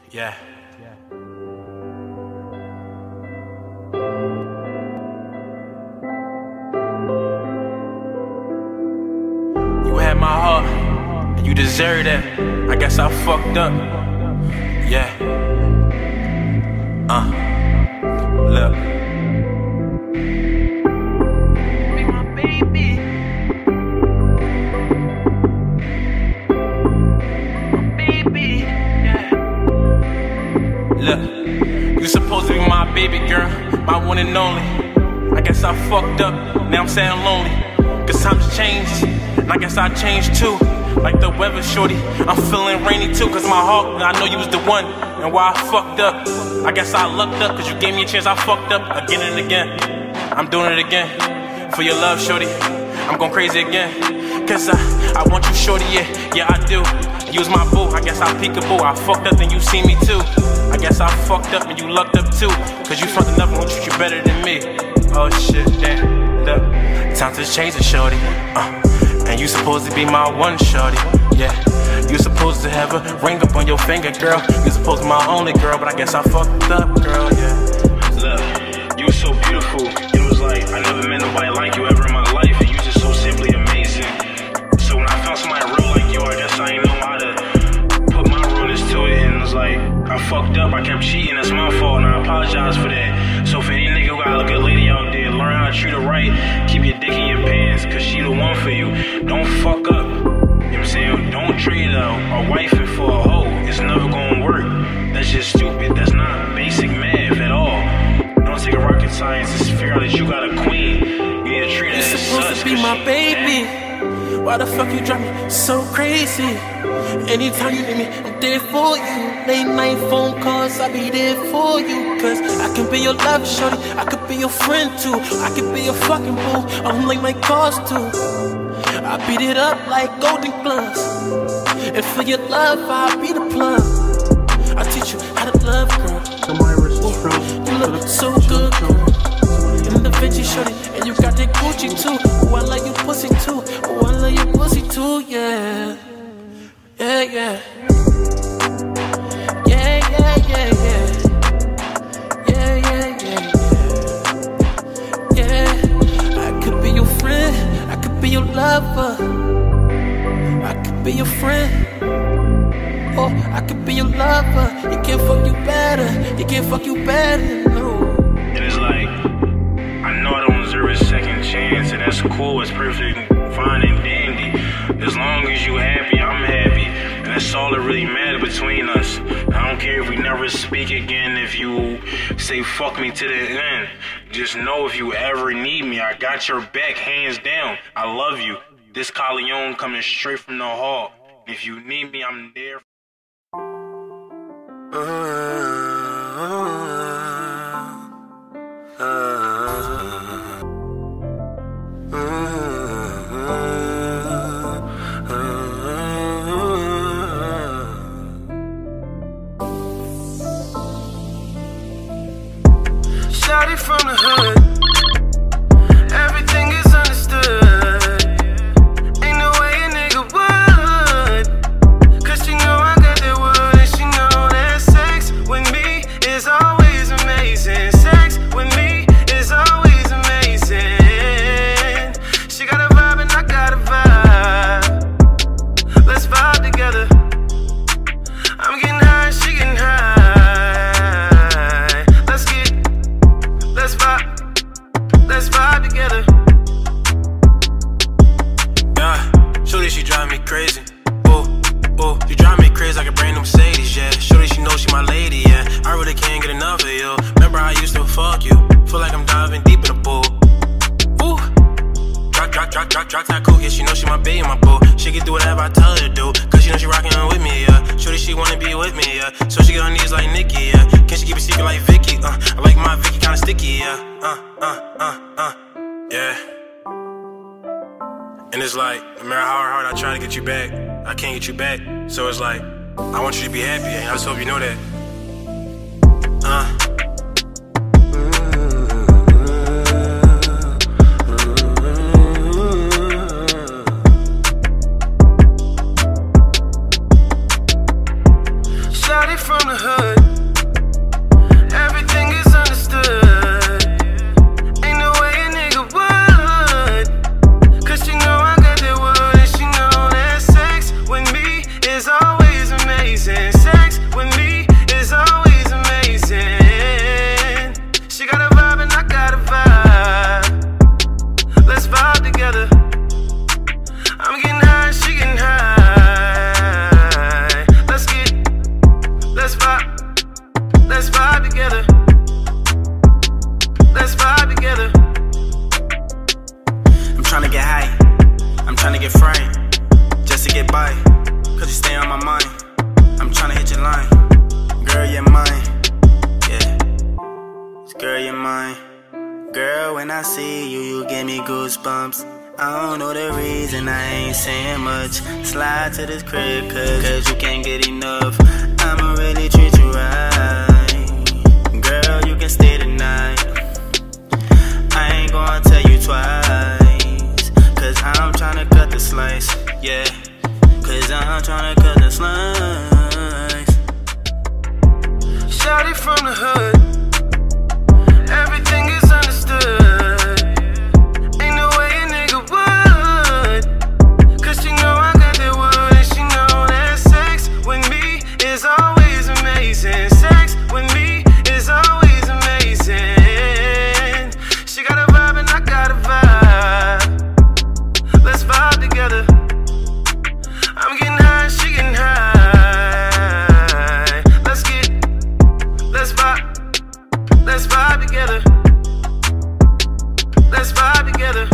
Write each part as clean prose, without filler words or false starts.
Yeah. You had my heart, and you deserve that. I guess I fucked up. Yeah. Look. Be my baby. Baby. Yeah. Look. You supposed to be my baby girl, my one and only. I guess I fucked up, now I'm saying lonely. Cause times change, and I guess I changed too. Like the weather, shorty, I'm feeling rainy too. Cause my heart, I know you was the one. And why I fucked up, I guess I lucked up. Cause you gave me a chance, I fucked up again and again. I'm doing it again, for your love, shorty. I'm going crazy again. Cause I want you, shorty, yeah I do. You was my boo, I guess I peekaboo. I fucked up and you see me too. I guess I fucked up and you lucked up too. Cause you found another one, treat you better than me. Oh shit, damn, look, time to change it, shorty. And you supposed to be my one, shorty. Yeah, you supposed to have a ring up on your finger, girl. You supposed to be my only girl, but I guess I fucked up, girl, yeah. Look, you were so beautiful. It was like I never met nobody like you ever in my life, and you just so simply amazing. So when I found somebody real like you, I guess I ain't know how to put my realness to it, and it was like I fucked up, I kept cheating, that's my fault, and I apologize for that. So for any nigga who got a good lady out there, learn how to treat her right, keep your dick in your pants, cause she the one for you. Don't fuck up, you know what I'm saying? Don't trade a wife for a hoe, it's never gonna work. That's just stupid, that's not basic math at all. Don't take a rocket science, just figure out that you got a queen. You need to treat her as such. You're supposed to be my baby. Why the fuck you drive me so crazy? Anytime you need me, I'm there for you. Late night phone calls, I'll be there for you. Cause I can be your love, shorty, I could be your friend too. I could be your fucking boo, I'm like my cars too. I beat it up like golden gloves. And for your love, I'll be the plug. I'll teach you how to love, girl. You look so good, girl. In the Vinci, shorty, and you got that Gucci too. Oh, I love you pussy too. Oh, I love you pussy too, yeah. Yeah, yeah. Yeah, yeah, yeah, yeah. Yeah, yeah, yeah, yeah. Yeah. I could be your friend, I could be your lover. I could be your friend. Oh, I could be your lover. He can't fuck you better. He can't fuck you better, no. And it's like, I know I don't deserve a second chance, and that's cool, it's perfect, fine and dandy. As long as you happy, I'm happy, and that's all that really matters between us. I don't care if we never speak again, if you say fuck me to the end. Just know if you ever need me, I got your back, hands down. I love you. This Kyleone coming straight from the heart. If you need me, I'm there. Shouted from the hood, everything is understood. Ain't no way a nigga would, cause she know I got that wood, and she know that sex with me is always amazing. Sex with me is always amazing. She got a vibe and I got a vibe. Let's vibe together. I'm getting high, she getting high. Let's vibe together. Yeah, shorty, she drive me crazy. Oh, you drive me crazy like a brand new Mercedes, yeah. Shorty, she knows she my lady, yeah. I really can't get enough of you. Remember I used to fuck you. Feel like I'm diving deep in the pool. Ooh, drop that cool, yeah. She knows she my baby, my boo. She can do whatever I tell her to do, cause she know she rockin' with me, yeah. Shorty, she wanna be with me, yeah. So she get on knees like Nicki, yeah. Can she keep it secret like Vicky? I like my Vicky kinda sticky, yeah. Yeah. And it's like, no matter how hard I try to get you back, I can't get you back. So it's like, I want you to be happy, and I just hope you know that. Shouted from from the hood. Everything is understood. Ain't no way a nigga would. Cause she know I got that wood. And she know that sex with me is always amazing. Sex with me is always amazing. She got a vibe and I got a vibe. Let's vibe together. I'm getting high, she getting high. Let's vibe together. Let's vibe together. I'm tryna get high, I'm tryna get fried, just to get by, cause you stay on my mind. I'm tryna hit your line, girl, you're mine, yeah, girl, you're mine. Girl, when I see you, you give me goosebumps. I don't know the reason, I ain't saying much. Slide to this crib, cause you can't get enough. I'ma really treat you right. Girl, you can stay tonight. I ain't gonna tell you twice, cause I'm tryna cut the slice, yeah. Cause I'm tryna cut the slice. Shawty from the hood. Everything is understood. Ain't no way a nigga would. Cause she know I got that wood. And she know that sex with me is always amazing. Sex with me is always amazing. She got a vibe and I got a vibe. Let's vibe together. I'm getting high, she getting high. Let's vibe together. Let's vibe together.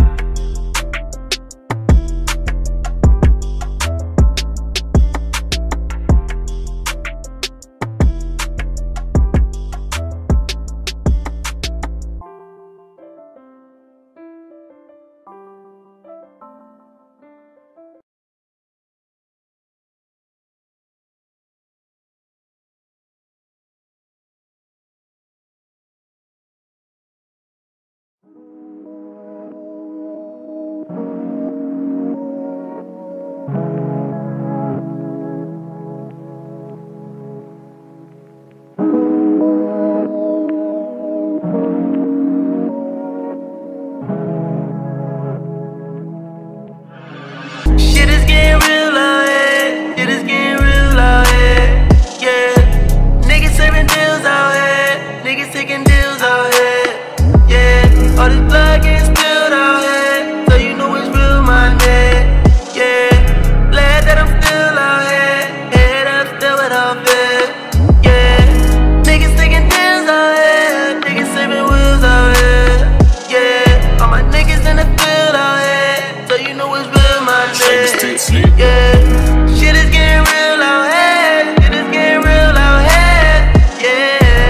Shit is getting real out here. Shit is getting real out here. Yeah. Niggas serving deals out here. Niggas taking deals out here. Yeah. All this blood getting spilled out here. So you know it's real, my nigga. Yeah. Glad that I'm still out here. Head up, still it off it. Yeah. Niggas taking deals out here. Niggas serving wheels out here. Yeah. All my niggas in the field out here. So you know it's real, my nigga. Yeah, shit is getting real out here. Shit is getting real out here. Yeah,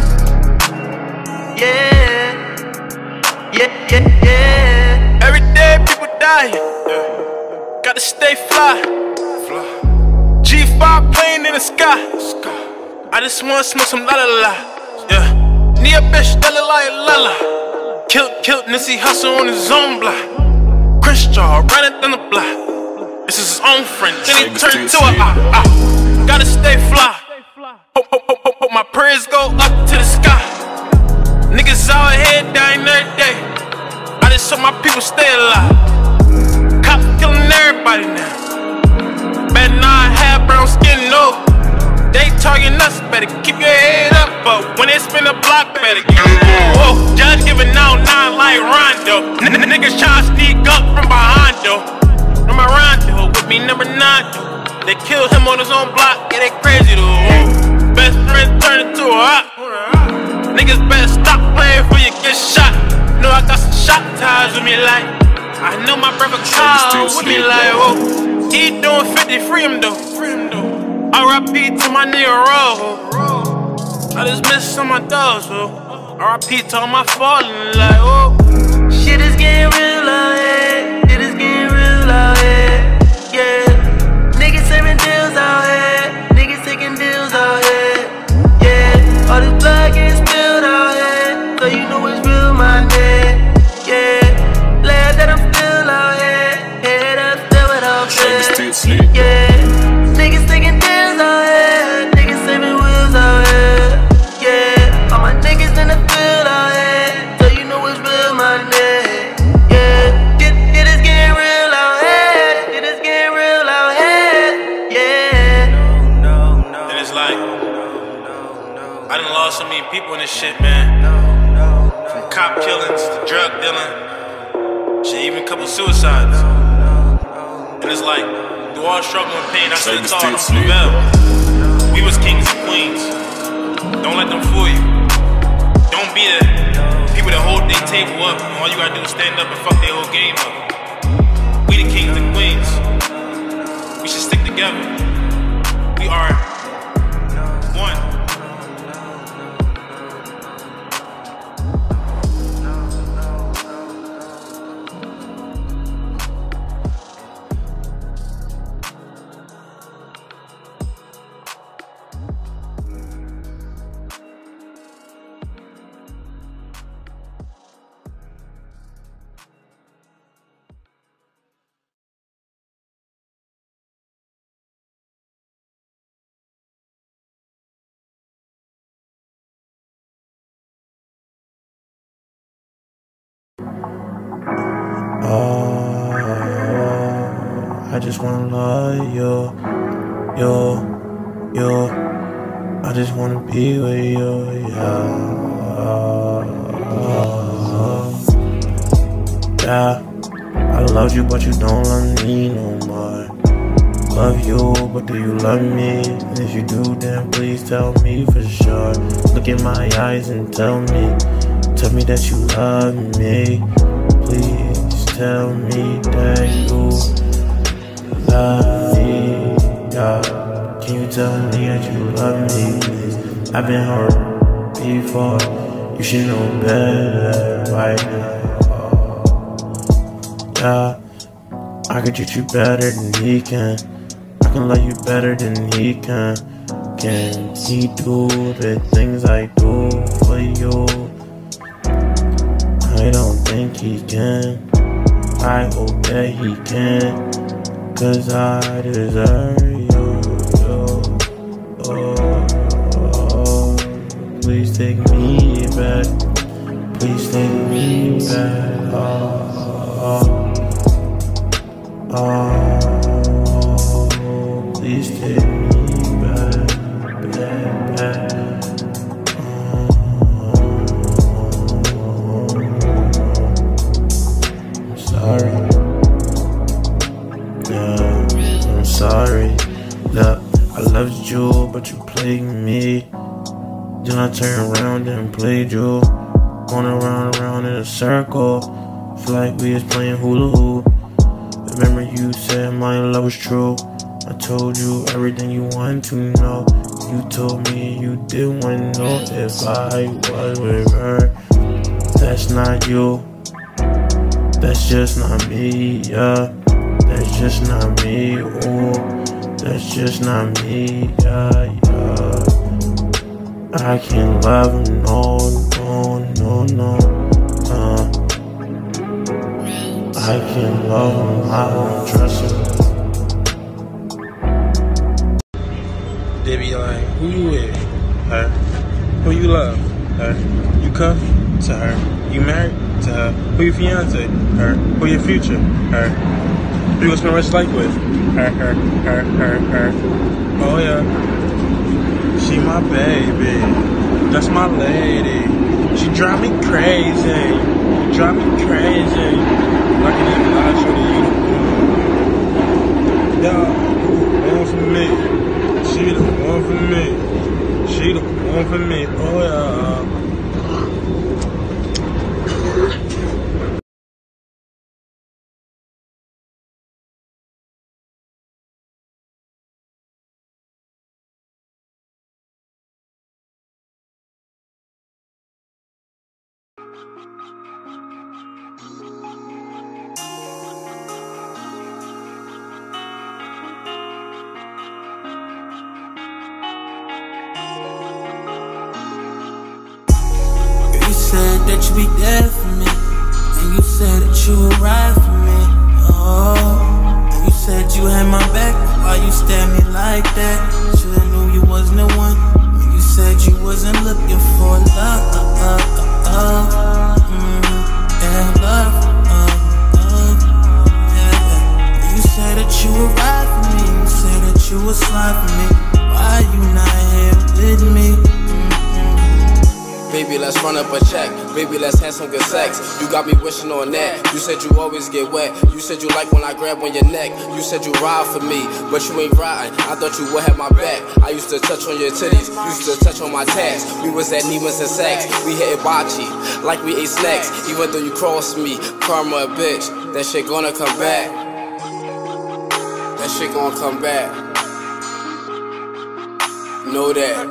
yeah. Every day people dying, gotta stay fly. G5 plane in the sky. I just wanna smoke some la la la. Yeah, need a bitch that look like Lala. Killed Nissy Hustle on his own block. Chris Jaw running down the block. This is his own friend, then he turned to a gotta stay fly. Hope my prayers go up to the sky. Niggas out here dying every day. I just hope my people stay alive. Cops killing everybody now. Better not have brown skin, no. They targeting us, better keep your head up. But when they spin the block, better get whoa. Judge giving out 9 like Rondo. Niggas tryna sneak up from behind, though. I'm around though, with me number 9 though. They killed him on his own block, yeah, they crazy though. Best friend turned into a hot. Niggas better stop playing before you get shot. Know I got some shot ties with me like. I know my brother Kyle with me like, oh. He doing 50, free him though. R.I.P. to my nigga Ro. I just miss some of my dogs, so R.I.P. to all my falling like, oh. Shit is getting real out here. Shit is getting real out here. Yeah. Niggas serving deals out here. Niggas taking deals out here. Yeah. All this blood getting spilled out here. So you know it's real, my nigga. Yeah. Glad that I'm still out here. Head up, still it off here. Yeah. Niggas taking deals out here. Niggas serving wheels like, I done lost so many people in this shit, man. From cop killings to drug dealing, shit, even a couple suicides. And it's like, through all struggle and pain, I stood tall and prevailed. We was kings and queens. Don't let them fool you. Don't be the people that hold their table up, and all you gotta do is stand up and fuck their whole game up. We the kings and queens. We should stick together. We are one. I just wanna love you. I just wanna be with you, yeah. I love you, but you don't love me no more. Love you, but do you love me? And if you do, then please tell me for sure. Look in my eyes and tell me that you love me. Please tell me that you love me, yeah. Can you tell me that you love me, please? I've been hurt before, you should know better right now. Yeah, I can treat you better than he can. I can love you better than he can. Can he do the things I do for you? I don't think he can. I hope that he can, 'cause I deserve you. Please take me back. Please take me back. Please take me back. I'm sorry. I'm sorry. Look, I loved you, but you played me. Then I turned around and played you. Going around in a circle. Feel like we was playing hula hoop. Remember you said my love was true. I told you everything you wanted to know. You told me you didn't want to know if I was with her. That's not you. That's just not me, yeah. That's just not me, ooh. That's just not me, yeah. I can't love him, no. I can't love him, I don't trust him. They be like, who you with? Her. Who you love? Her. You cuffed? To her. You married? To her. Who your fiance? Her. Who your future? Her. Who you gonna spend the rest of life with? Her. Oh yeah. She my baby. That's my lady. She drive me crazy. Drive me crazy. I can even lie to you. Yeah, one for me. She the one for me. She the one for me. Oh yeah. You said that you be there for me, and you said that you would ride for me. Oh, and you said you had my back. Why you stare at me like that? Shoulda knew you wasn't the one. When you said you wasn't looking for love, yeah, love, yeah. You said that you would ride for me. You said that you would slide for me. Why you not here? let's run up a check. Baby, let's have some good sex. You got me wishing on that. You said you always get wet. You said you like when I grab on your neck. You said you ride for me, but you ain't riding. I thought you would have my back. I used to touch on your titties, used to touch on my tats. We was at Neiman's and Saks. We hit hibachi like we ate snacks. Even though you crossed me, karma a bitch. That shit gonna come back. That shit gonna come back. Know that.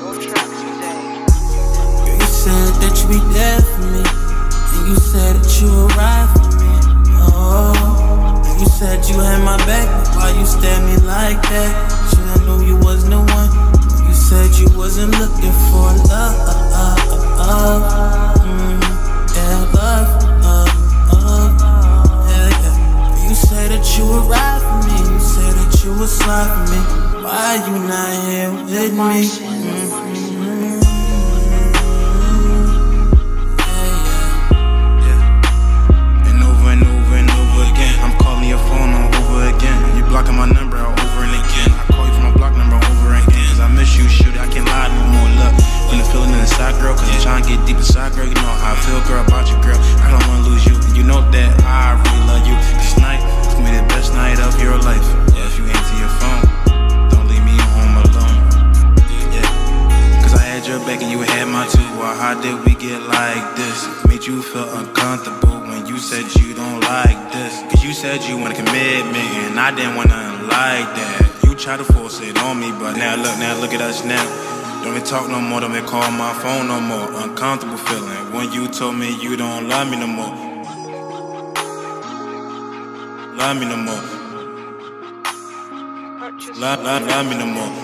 You said that you be there for me, and you said that you would ride for me. Oh, and you said you had my back, but why you stared me like that? Should I knew you wasn't the one. You said you wasn't looking for love. Yeah, love. Yeah. You said that you would ride for me. You said that you would slide for me. Why you not here with me? I'm calling your phone on over again. You blocking my number out over and again. I call you from my block number over and again. Cause I miss you, shoot it, I can't lie no more. Look, when the feeling inside, girl, cause I'm trying to get deep inside, girl. You know how I feel, girl, about you, girl. I don't wanna lose you, and you know that I really love you. This night, it's gonna be the best night of your life. Yeah, if you answer your phone, don't leave me home alone. Yeah, cause I had your back and you had mine too. Well, how did we get like this? Made you feel uncomfortable when you said you don't like this. Cause you said you want a commitment and I didn't want nothing like that. You tried to force it on me, but now look at us now. Don't even talk no more, don't even call my phone no more. Uncomfortable feeling when you told me you don't love me no more. Love me no more. Love me no more.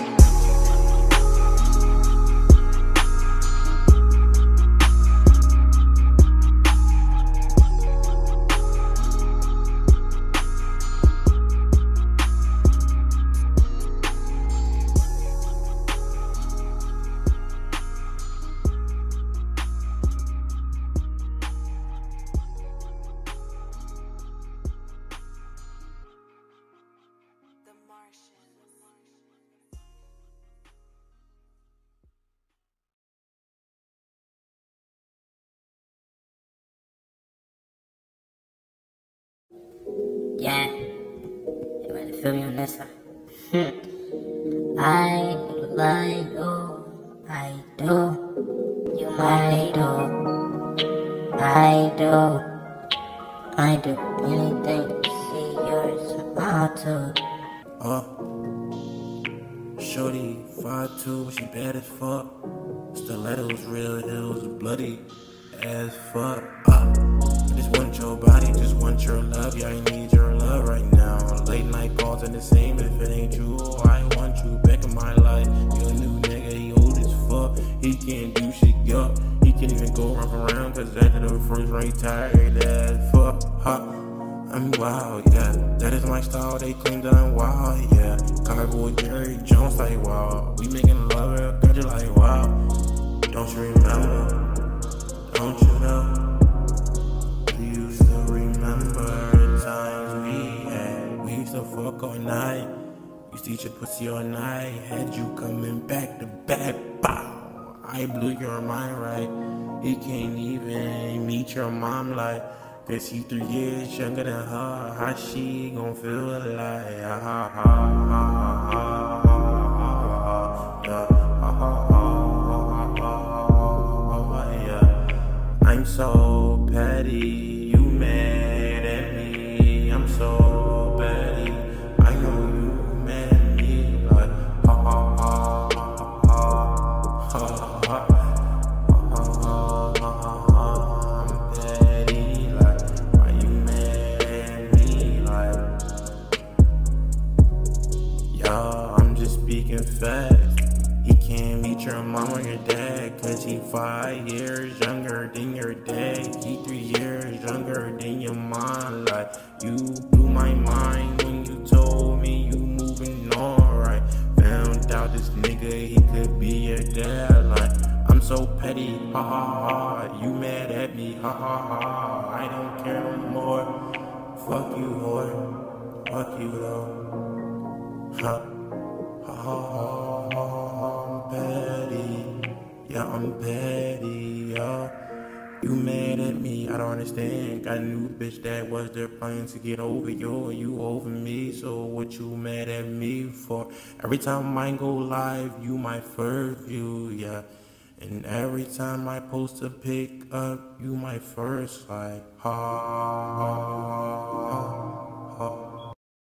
Yeah, you ready to feel me on this one? I love you, I do, you might do, I do anything to see your smile too. Shorty, 5'2", she bad as fuck. Stilettos, real heels, bloody as fuck. Just want your body, just want your love. Yeah, I need your love right now. Late night calls ain't the same if it ain't you. I want you back in my life. You a new nigga, he old as fuck. He can't do shit, yo. He can't even go around cause after the first rate tired as fuck. I'm wild, yeah. That is my style, they claim that I'm wild, yeah. Cowboy Jerry Jones like wow. We making love, girl, you like wow. Don't you remember? Don't you know? You still remember the times we had? We used to fuck all night. Used to eat your pussy all night. Had you coming back to back, bow. I blew your mind right. He can't even meet your mom like. Cause he 3 years younger than her. How she gon' feel like? I'm so petty, you mad at me. I'm so petty, I know you mad at me. Like I'm petty, like why you mad at me? Like y'all, I'm just speaking facts. He can't meet your mom or your dad, cause he 5 years younger than your dad. He 3 years younger than your mom. Like, you blew my mind when you told me you moving on, right? Found out this nigga, he could be your dad. Like, I'm so petty, ha ha ha. You mad at me, ha ha ha. I don't care no more. Fuck you, whore. Fuck you, though. Ha ha ha ha. I'm petty, yeah, I'm petty, yeah. You mad at me, I don't understand. Got a new bitch that was there planning to get over you and you over me. So what you mad at me for? Every time I go live, you my first view, yeah. And every time I post a pic up, you my first like, ha, ha, ha.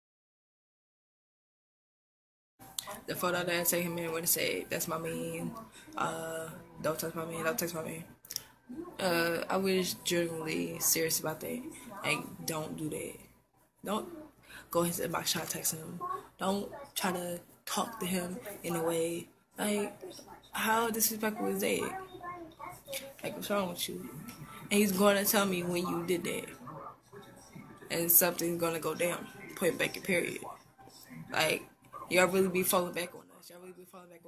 The photo that I take him in when I say, that's my man, don't touch my man, don't touch my man. I was genuinely serious about that. Like, don't do that. Don't go ahead and inbox, try to text him. Don't try to talk to him in a way, like, how disrespectful is that? Like, what's wrong with you? And he's going to tell me when you did that. And something's going to go down. Point back and period. Like, y'all really be falling back on us. Y'all really be falling back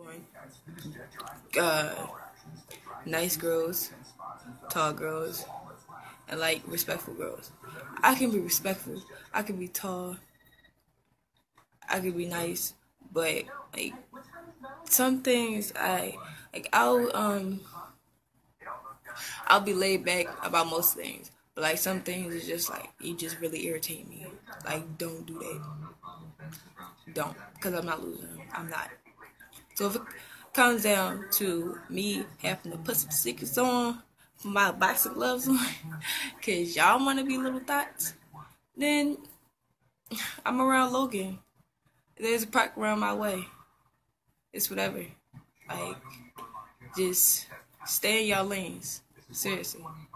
on nice girls, tall girls, and like respectful girls. I can be respectful. I can be tall. I can be nice, but like some things I'll be laid back about most things. But like some things is just like you just really irritate me. Like don't do that. Don't, because I'm not losing. I'm not. So if it comes down to me having to put some secrets on, my boxing gloves on, because y'all want to be little thoughts, then I'm around Logan. There's a park around my way. It's whatever. Like, just stay in y'all lanes. Seriously.